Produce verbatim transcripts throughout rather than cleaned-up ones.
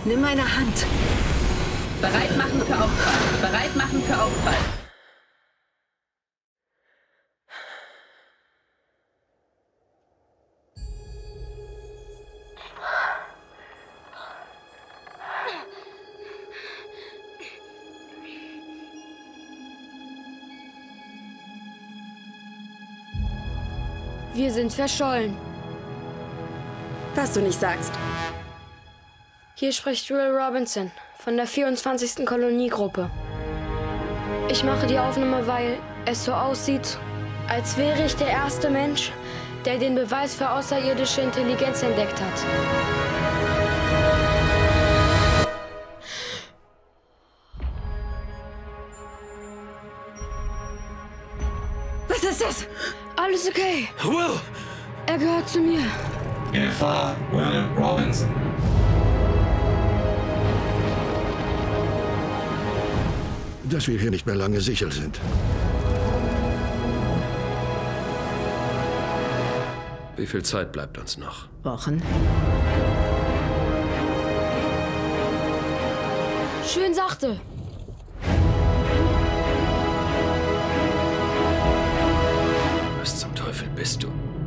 Nimm meine Hand. Bereit machen für Aufprall. Bereit machen für Aufprall. Wir sind verschollen. Was du nicht sagst. Hier spricht Will Robinson von der vierundzwanzigsten Koloniegruppe. Ich mache die Aufnahme, weil es so aussieht, als wäre ich der erste Mensch, der den Beweis für außerirdische Intelligenz entdeckt hat. Was ist das? Alles okay. Will! Er gehört zu mir. Gefahr, Will Robinson. Dass wir hier nicht mehr lange sicher sind. Wie viel Zeit bleibt uns noch? Wochen. Schön sachte. Was zum Teufel bist du?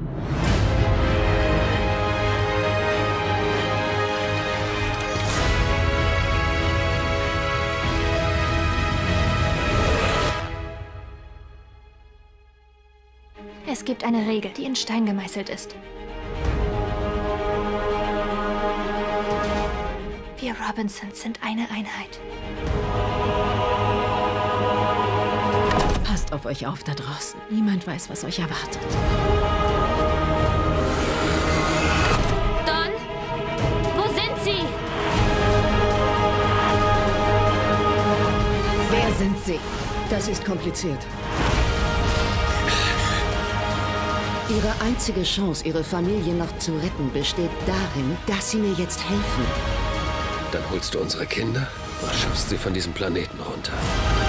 Es gibt eine Regel, die in Stein gemeißelt ist. Wir Robinsons sind eine Einheit. Passt auf euch auf da draußen. Niemand weiß, was euch erwartet. Don, wo sind Sie? Wer sind sie? Das ist kompliziert. Ihre einzige Chance, Ihre Familie noch zu retten, besteht darin, dass Sie mir jetzt helfen. Dann holst du unsere Kinder und schaffst sie von diesem Planeten runter.